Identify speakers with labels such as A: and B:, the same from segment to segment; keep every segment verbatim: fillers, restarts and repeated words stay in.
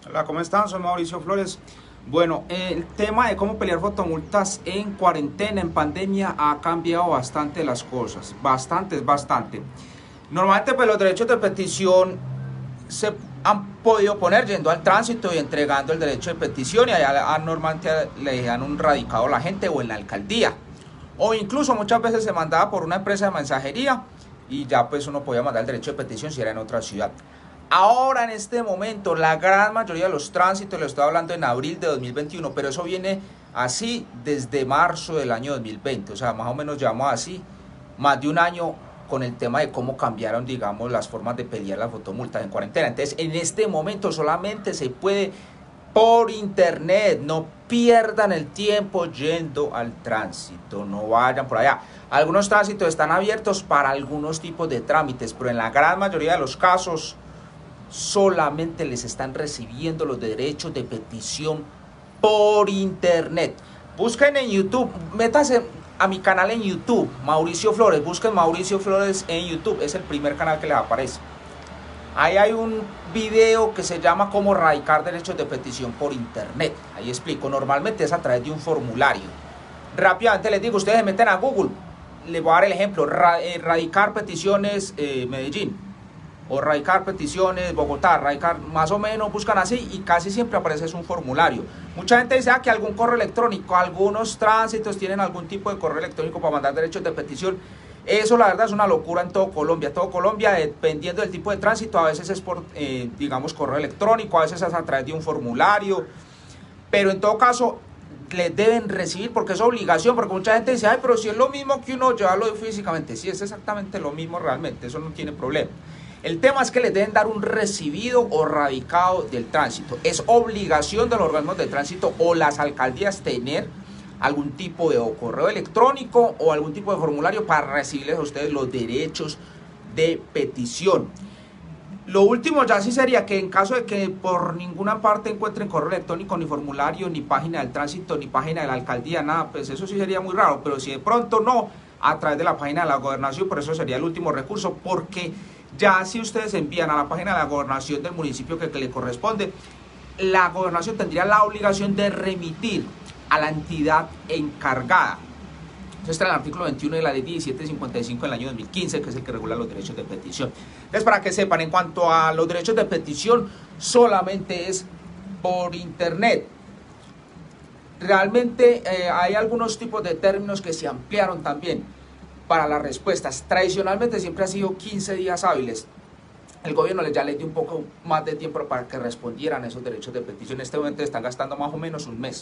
A: Hola, ¿cómo están? Soy Mauricio Flores. Bueno, el tema de cómo pelear fotomultas en cuarentena, en pandemia, ha cambiado bastante las cosas. Bastante, es bastante. Normalmente, pues los derechos de petición se han podido poner yendo al tránsito y entregando el derecho de petición, y allá normalmente le han un radicado a la gente o en la alcaldía. O incluso muchas veces se mandaba por una empresa de mensajería y ya pues uno podía mandar el derecho de petición si era en otra ciudad. Ahora, en este momento, la gran mayoría de los tránsitos, lo estoy hablando en abril de dos mil veintiuno, pero eso viene así desde marzo del año dos mil veinte, o sea, más o menos llevamos así más de un año con el tema de cómo cambiaron, digamos, las formas de pelear las fotomultas en cuarentena. Entonces, en este momento solamente se puede por internet. No pierdan el tiempo yendo al tránsito, no vayan por allá. Algunos tránsitos están abiertos para algunos tipos de trámites, pero en la gran mayoría de los casos solamente les están recibiendo los derechos de petición por internet. Busquen en YouTube, métanse a mi canal en YouTube, Mauricio Flores, busquen Mauricio Flores en YouTube, es el primer canal que les aparece. Ahí hay un video que se llama cómo radicar derechos de petición por internet. Ahí explico, normalmente es a través de un formulario. Rápidamente les digo, ustedes se meten a Google, les voy a dar el ejemplo, radicar peticiones eh, Medellín, o radicar peticiones Bogotá, radicar, más o menos buscan así y casi siempre aparece es un formulario. Mucha gente dice ah, que algún correo electrónico, algunos tránsitos tienen algún tipo de correo electrónico para mandar derechos de petición. Eso la verdad es una locura en todo Colombia. Todo Colombia, dependiendo del tipo de tránsito, a veces es por, eh, digamos, correo electrónico, a veces es a través de un formulario, pero en todo caso les deben recibir porque es obligación, porque mucha gente dice, ay, pero si es lo mismo que uno llevarlo físicamente. Sí, es exactamente lo mismo realmente, eso no tiene problema. El tema es que les deben dar un recibido o radicado del tránsito. Es obligación de los organismos de tránsito o las alcaldías tener algún tipo de o correo electrónico o algún tipo de formulario para recibirles a ustedes los derechos de petición. Lo último ya sí sería que en caso de que por ninguna parte encuentren correo electrónico, ni formulario, ni página del tránsito, ni página de la alcaldía, nada, pues eso sí sería muy raro. Pero si de pronto no, a través de la página de la gobernación, por eso sería el último recurso, porque ya si ustedes envían a la página de la gobernación del municipio que, que le corresponde, la gobernación tendría la obligación de remitir a la entidad encargada. Eso está en el artículo veintiuno de la ley diecisiete cincuenta y cinco del año dos mil quince, que es el que regula los derechos de petición. Entonces, para que sepan, en cuanto a los derechos de petición, solamente es por internet. Realmente eh, hay algunos tipos de términos que se ampliaron también para las respuestas. Tradicionalmente siempre ha sido quince días hábiles. El gobierno ya les dio un poco más de tiempo para que respondieran esos derechos de petición. En este momento están gastando más o menos un mes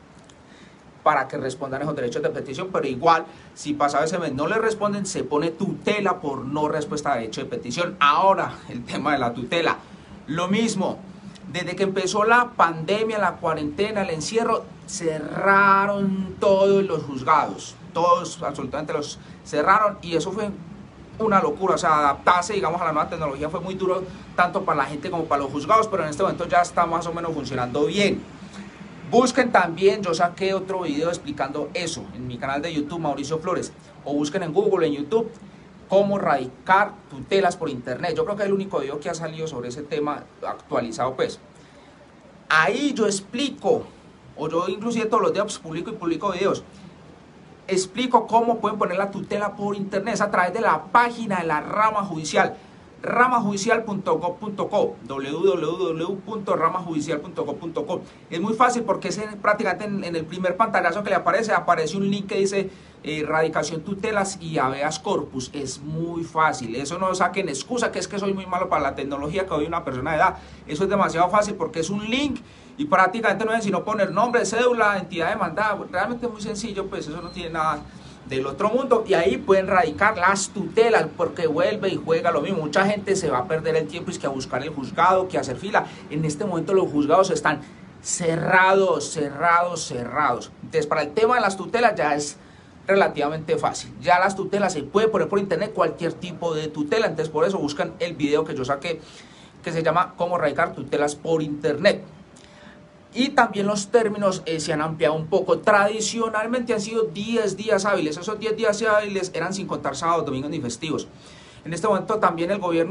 A: para que respondan esos derechos de petición, pero igual, si pasado ese mes no le responden, se pone tutela por no respuesta a derecho de petición. Ahora, el tema de la tutela, lo mismo. Desde que empezó la pandemia, la cuarentena, el encierro, cerraron todos los juzgados, todos, absolutamente los cerraron, y eso fue una locura. O sea, adaptarse, digamos, a la nueva tecnología fue muy duro, tanto para la gente como para los juzgados, pero en este momento ya está más o menos funcionando bien. Busquen también, yo saqué otro video explicando eso en mi canal de YouTube, Mauricio Flores, o busquen en Google, en YouTube, cómo radicar tutelas por internet. Yo creo que es el único video que ha salido sobre ese tema actualizado, pues. Ahí yo explico, o yo inclusive todos los días publico y publico videos, explico cómo pueden poner la tutela por internet, es a través de la página de la rama judicial, rama judicial punto gob punto co, w w w punto rama judicial punto gob punto co. Es muy fácil porque es en, prácticamente en, en el primer pantallazo que le aparece, aparece un link que dice eh, radicación tutelas y habeas corpus. Es muy fácil, eso no saquen excusa que es que soy muy malo para la tecnología, que soy una persona de edad. Eso es demasiado fácil porque es un link y prácticamente no es sino poner nombre, cédula, entidad demandada. Realmente es muy sencillo, pues eso no tiene nada del otro mundo, y ahí pueden radicar las tutelas, porque vuelve y juega lo mismo. Mucha gente se va a perder el tiempo, es que a buscar el juzgado, que a hacer fila. En este momento los juzgados están cerrados, cerrados, cerrados. Entonces, para el tema de las tutelas ya es relativamente fácil. Ya las tutelas se puede poner por internet, cualquier tipo de tutela. Entonces, por eso buscan el video que yo saqué, que se llama cómo radicar tutelas por internet. Y también los términos eh, se han ampliado un poco. Tradicionalmente han sido diez días hábiles. Esos diez días hábiles eran sin contar sábados, domingos ni festivos. En este momento también el gobierno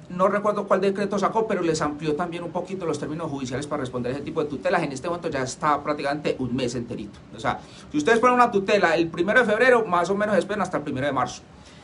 A: no recuerdo cuál decreto sacó, pero les amplió también un poquito los términos judiciales para responder a ese tipo de tutelas. En este momento ya está prácticamente un mes enterito. O sea, si ustedes ponen una tutela el primero de febrero, más o menos esperan hasta el primero de marzo.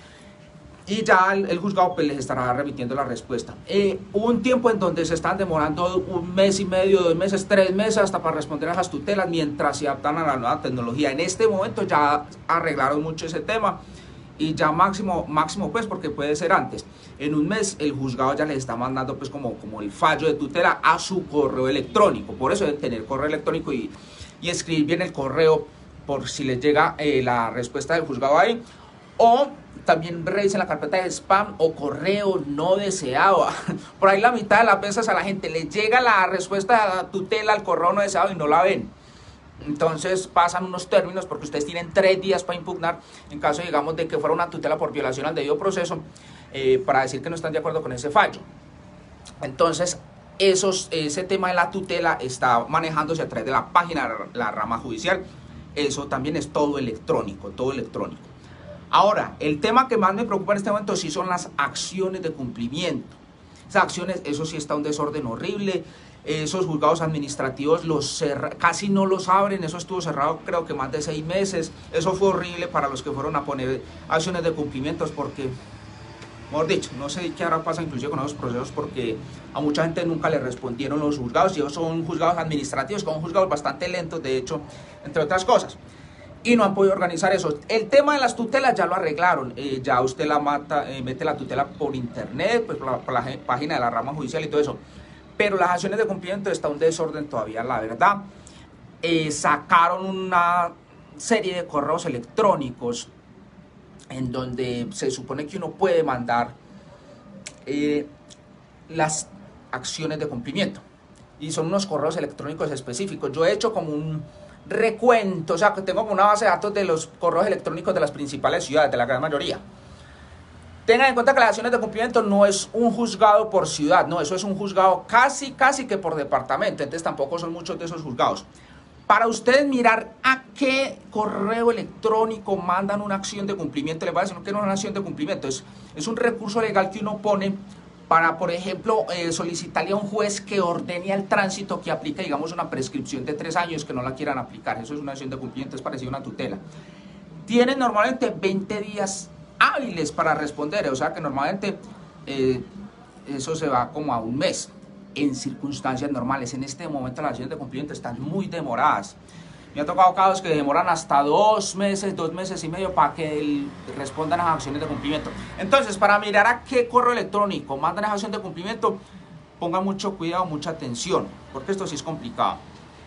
A: Y ya el, el juzgado pues les estará remitiendo la respuesta. Eh, hubo un tiempo en donde se están demorando un mes y medio, dos meses, tres meses hasta para responder a esas tutelas mientras se adaptan a la nueva tecnología. En este momento ya arreglaron mucho ese tema y ya máximo, máximo pues porque puede ser antes. En un mes el juzgado ya les está mandando pues como, como el fallo de tutela a su correo electrónico. Por eso deben tener correo electrónico y, y escribir bien el correo por si les llega eh, la respuesta del juzgado ahí. O también revisen la carpeta de spam o correo no deseado. Por ahí la mitad de las veces a la gente le llega la respuesta de la tutela al correo no deseado y no la ven. Entonces pasan unos términos porque ustedes tienen tres días para impugnar en caso, digamos, de que fuera una tutela por violación al debido proceso, eh, para decir que no están de acuerdo con ese fallo. Entonces esos, ese tema de la tutela está manejándose a través de la página de la rama judicial. Eso también es todo electrónico, todo electrónico. Ahora, el tema que más me preocupa en este momento sí son las acciones de cumplimiento. Esas acciones, eso sí está un desorden horrible. Esos juzgados administrativos los casi no los abren. Eso estuvo cerrado creo que más de seis meses. Eso fue horrible para los que fueron a poner acciones de cumplimientos porque, mejor dicho, no sé qué ahora pasa inclusive con esos procesos porque a mucha gente nunca le respondieron los juzgados. Y ellos son juzgados administrativos, son juzgados bastante lentos, de hecho, entre otras cosas. Y no han podido organizar eso. El tema de las tutelas ya lo arreglaron. Eh, ya usted la mata, eh, mete la tutela por internet, pues por la, por la página de la rama judicial y todo eso. Pero las acciones de cumplimiento está un desorden todavía, la verdad. Eh, sacaron una serie de correos electrónicos en donde se supone que uno puede mandar eh, las acciones de cumplimiento. Y son unos correos electrónicos específicos. Yo he hecho como un recuento, o sea, que tengo como una base de datos de los correos electrónicos de las principales ciudades, de la gran mayoría. Tengan en cuenta que las acciones de cumplimiento no es un juzgado por ciudad, no, eso es un juzgado casi, casi que por departamento, entonces tampoco son muchos de esos juzgados. Para ustedes mirar a qué correo electrónico mandan una acción de cumplimiento, les voy a decir que no es una acción de cumplimiento, es, es un recurso legal que uno pone para, por ejemplo, eh, solicitarle a un juez que ordene al tránsito que aplique, digamos, una prescripción de tres años que no la quieran aplicar. Eso es una acción de cumplimiento, es parecido a una tutela. Tienen normalmente veinte días hábiles para responder, o sea que normalmente eh, eso se va como a un mes en circunstancias normales. En este momento las acciones de cumplimiento están muy demoradas. Me ha tocado casos que demoran hasta dos meses, dos meses y medio para que el, respondan a las acciones de cumplimiento. Entonces, para mirar a qué correo electrónico mandan esa acción de cumplimiento, pongan mucho cuidado, mucha atención, porque esto sí es complicado.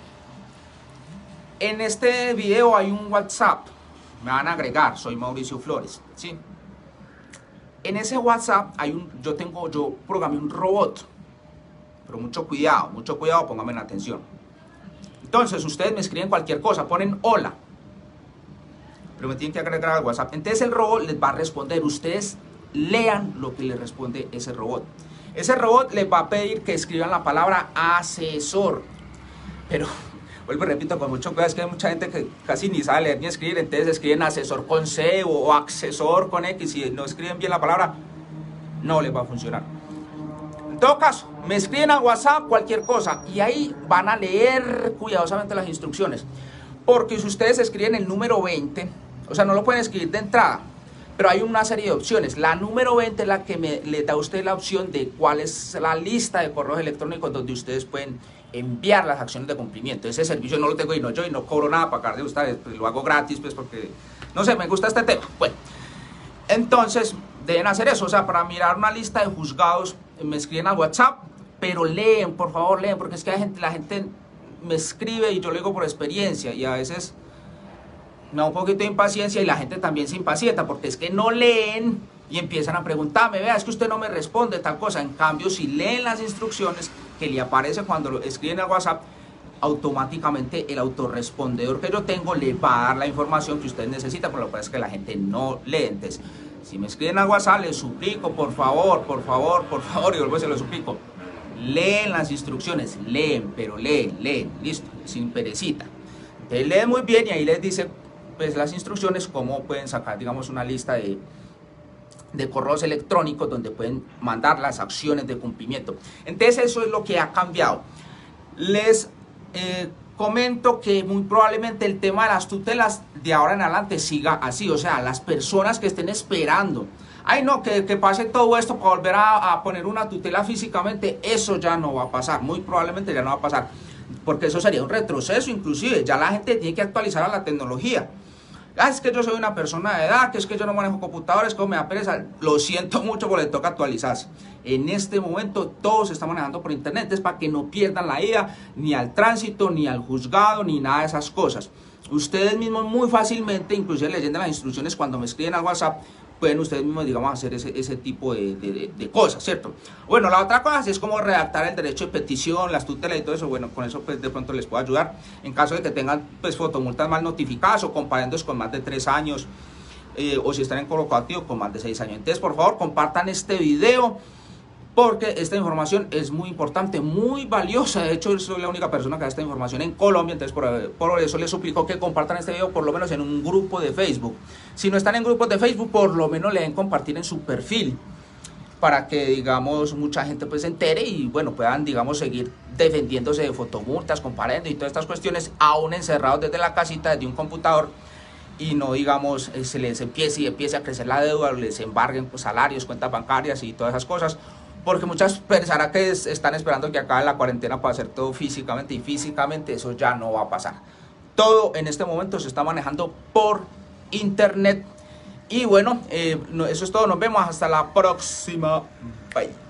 A: En este video hay un WhatsApp, me van a agregar, soy Mauricio Flores, ¿sí? En ese WhatsApp hay un, yo tengo, yo programé un robot, pero mucho cuidado, mucho cuidado, pónganme en atención. Entonces, ustedes me escriben cualquier cosa, ponen hola, pero me tienen que agregar al WhatsApp. Entonces el robot les va a responder, ustedes lean lo que les responde ese robot. Ese robot les va a pedir que escriban la palabra asesor, pero vuelvo y repito con mucho cuidado, es que hay mucha gente que casi ni sabe leer ni escribir, entonces escriben asesor con C o accesor con X, y no escriben bien la palabra, no les va a funcionar. En todo caso, me escriben a WhatsApp cualquier cosa y ahí van a leer cuidadosamente las instrucciones. Porque si ustedes escriben el número veinte, o sea, no lo pueden escribir de entrada, pero hay una serie de opciones. La número veinte es la que me, le da a usted la opción de cuál es la lista de correos electrónicos donde ustedes pueden enviar las acciones de cumplimiento. Ese servicio no lo tengo y no yo y no cobro nada para acá de ustedes, pues lo hago gratis, pues porque, no sé, me gusta este tema. Bueno, entonces deben hacer eso, o sea, para mirar una lista de juzgados, me escriben a WhatsApp, pero leen, por favor, leen, porque es que la gente, la gente me escribe y yo lo digo por experiencia y a veces me da un poquito de impaciencia y la gente también se impacienta porque es que no leen y empiezan a preguntarme, vea, es que usted no me responde tal cosa. En cambio, si leen las instrucciones que le aparece cuando lo escriben al WhatsApp, automáticamente el autorrespondedor que yo tengo le va a dar la información que usted necesita, pero lo que pasa es que la gente no lee. Entonces, si me escriben al WhatsApp, les suplico, por favor, por favor, por favor, y luego se lo suplico, leen las instrucciones, leen, pero leen, leen, listo, sin perecita. Entonces leen muy bien y ahí les dice, pues, las instrucciones, cómo pueden sacar, digamos, una lista de, de correos electrónicos donde pueden mandar las acciones de cumplimiento. Entonces eso es lo que ha cambiado. Les eh, comento que muy probablemente el tema de las tutelas de ahora en adelante siga así, o sea, las personas que estén esperando, ay no, que, que pase todo esto para volver a, a poner una tutela físicamente, eso ya no va a pasar, muy probablemente ya no va a pasar, porque eso sería un retroceso, inclusive ya la gente tiene que actualizar a la tecnología. Ah, es que yo soy una persona de edad, que es que yo no manejo computadores, como me da pereza. Lo siento mucho, porque le toca actualizarse. En este momento todo se está manejando por internet, es para que no pierdan la ida ni al tránsito, ni al juzgado, ni nada de esas cosas. Ustedes mismos muy fácilmente, inclusive leyendo las instrucciones cuando me escriben al WhatsApp, pueden ustedes mismos, digamos, hacer ese, ese tipo de, de, de cosas, ¿cierto? Bueno, la otra cosa es como redactar el derecho de petición, las tutelas y todo eso. Bueno, con eso pues de pronto les puedo ayudar en caso de que tengan pues fotomultas mal notificadas o comparendos con más de tres años eh, o si están en coloco activo con más de seis años. Entonces, por favor, compartan este video porque esta información es muy importante, muy valiosa. De hecho, soy la única persona que da esta información en Colombia, entonces por, por eso les suplico que compartan este video por lo menos en un grupo de Facebook. Si no están en grupos de Facebook, por lo menos le den compartir en su perfil, para que, digamos, mucha gente pues se entere y, bueno, puedan, digamos, seguir defendiéndose de fotomultas, comparendo y todas estas cuestiones, aún encerrados desde la casita, desde un computador, y no, digamos, se les empiece y empiece a crecer la deuda, les embarguen pues, salarios, cuentas bancarias y todas esas cosas. Porque muchas pensarán que es, están esperando que acabe la cuarentena para hacer todo físicamente, y físicamente eso ya no va a pasar. Todo en este momento se está manejando por internet. Y bueno, eh, eso es todo. Nos vemos hasta la próxima. Bye.